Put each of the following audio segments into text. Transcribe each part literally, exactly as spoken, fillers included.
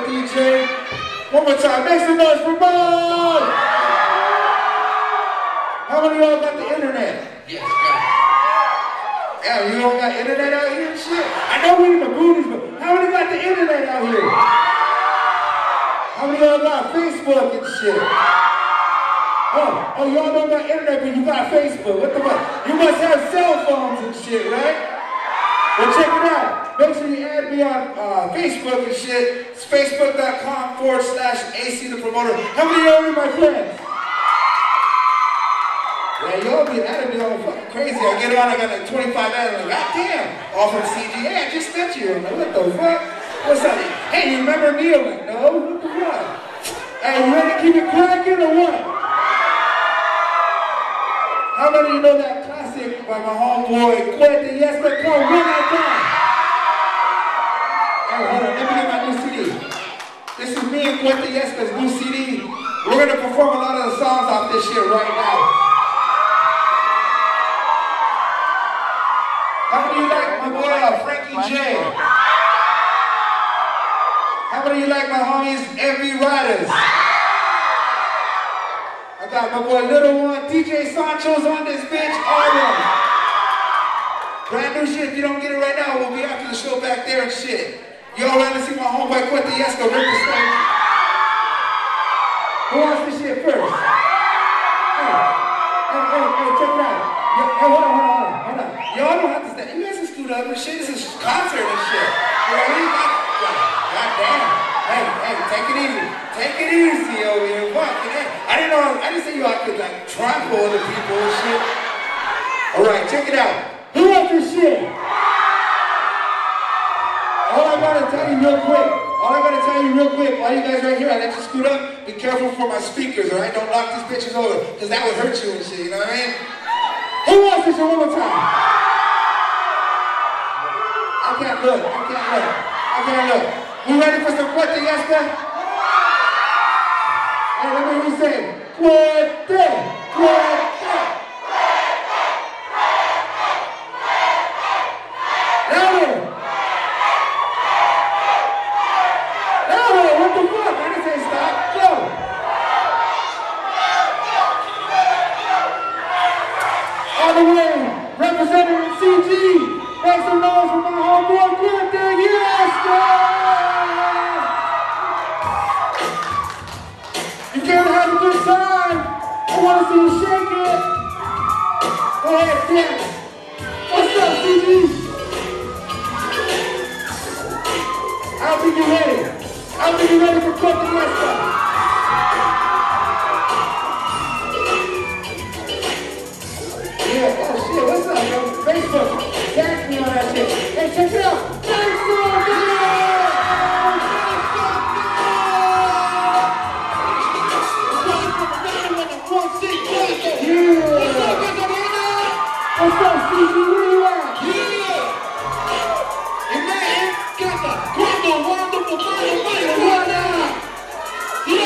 D J. One more time, make some noise for Bob! How many of y'all got the internet? Yes, right. Yeah, you don't got internet out here and shit? I know we in the boonies, but how many got the internet out here? How many of y'all got Facebook and shit? Oh, oh, y'all don't got internet, but you got Facebook. What the fuck? You must have cell phones and shit, right? Well, check it out. Make sure you add me on uh, Facebook and shit. It's facebook.com forward slash AC the promoter. How many of y'all are my friends? Yeah, y'all be adding me all fucking crazy. I get on, I got like twenty-five ads. I'm like, God damn. Off from C G. Hey, I just met you. I'm like, what the fuck? What's up? Hey, you remember me? I'm like, no. What the fuck? Hey, you ready to keep it cracking or what? How many of you know that classic by my homeboy, Cuete Yeska, called One Night Time? Hey, hold on, let me get my new C D. This is me and Cuete Yeska's new C D. We're gonna perform a lot of the songs off this shit right now. How many of you like my boy uh, Frankie J? How many of you like my homies M V Riders? I got my boy Little One, D J Sancho's on this bitch, all of them. Brand new shit, if you don't get it right now, we'll be after the show back there and shit. Y'all ready to see my homeboy Cuete Yeska rip the stage? Who wants this shit first? Hey, hey, hey, hey, check it out. Yo, hey, hold on, hold on, hold on, hold on. Y'all don't have to stand. You guys can scoot up and shit. This is a concert and shit. You know what I mean? God, God damn. Hey, hey, take it easy. Take it easy over here. Fuck, man. I didn't know, I didn't say you all could like trample other people and shit. Alright, check it out. Who wants this shit? All I gotta tell you real quick, all I gotta tell you real quick, all you guys right here, I let you scoot up, be careful for my speakers, alright? Don't knock these bitches over, because that would hurt you and shit, you know what I mean? Who wants this shit one more time? I can't look, I can't look, I can't look. We ready for some Cuete Yeska? Hey, let me hear you say, Cuete, Cuete. Louder. Louder, what the fuck? I didn't say stop, go. All the way, representing C G, make some noise for my homeboy Cuete Yeska. You came to have a good time. I want to see you shake it. Go ahead, dance. What's up, C G? I don't think you're ready. I don't think you're ready for Cuete Yeska. Yeah, oh shit, what's up, yo? Facebook, tag me on that shit. Hey, check it out. Facebook, yeah! What's up, C G? Where you at? Yeah! And man, got the wonderful, wonderful, wonderful, wonderful,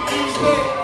Understand?